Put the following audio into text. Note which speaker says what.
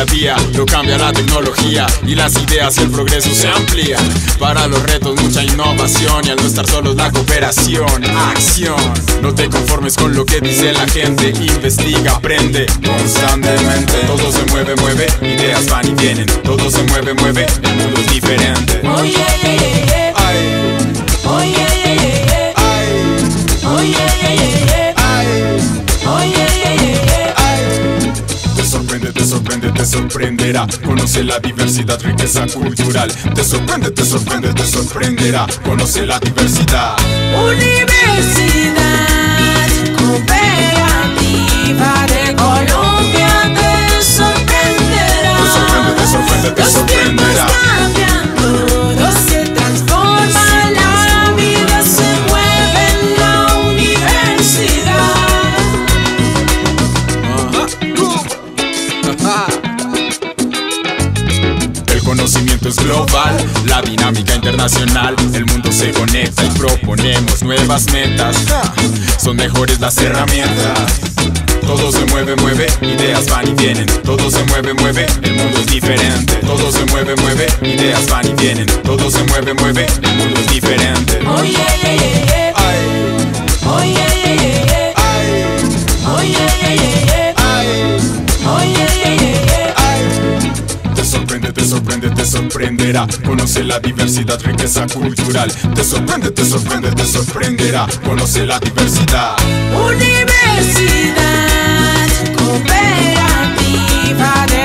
Speaker 1: a día lo cambia la tecnología y las ideas y el progreso se amplía. Para los retos mucha innovación y al no estar solos la cooperación. Acción, no te conformes con lo que dice la gente, investiga, aprende constantemente. Todo se mueve, ideas van y vienen. Todo se mueve, el mundo es diferente.
Speaker 2: Oh yeah, yeah, yeah, yeah.
Speaker 1: Ay.
Speaker 2: Oh yeah, yeah, yeah, yeah.
Speaker 1: Ay.
Speaker 2: Oh yeah, yeah, yeah, yeah.
Speaker 1: Ay.
Speaker 2: Oh yeah, yeah, yeah, yeah.
Speaker 1: Ay. Te sorprende, te sorprende, te sorprenderá. Conoce la diversidad, riqueza cultural. Te sorprende, te sorprende, te sorprenderá. Conoce la diversidad.
Speaker 2: Universidad Cooperativa de Colombia te sorprenderá.
Speaker 1: Te sorprende, te sorprende, te sorprenderá.
Speaker 2: Los tiempos cambian, todo se transforma, la vida se mueve en la universidad.
Speaker 1: El conocimiento es global, la dinámica internacional. El mundo se conecta y proponemos nuevas metas. Son mejores las herramientas. Todo se mueve, ideas van y vienen. Todo se mueve, el mundo es diferente. Todo se mueve, ideas van y vienen. Todo se mueve, el mundo es diferente.
Speaker 2: Oh yeah, yeah, yeah, yeah.
Speaker 1: Ay.
Speaker 2: Oh yeah, yeah, yeah, yeah.
Speaker 1: Ay.
Speaker 2: Oh yeah, yeah, yeah, yeah.
Speaker 1: Ay.
Speaker 2: Oh yeah, yeah, yeah, yeah.
Speaker 1: Ay. Te sorprende, te sorprende, te sorprenderá. Conoce la diversidad, riqueza cultural. Te sorprende, te sorprende, te sorprenderá. Conoce la diversidad.
Speaker 2: Universidad Cooperativa de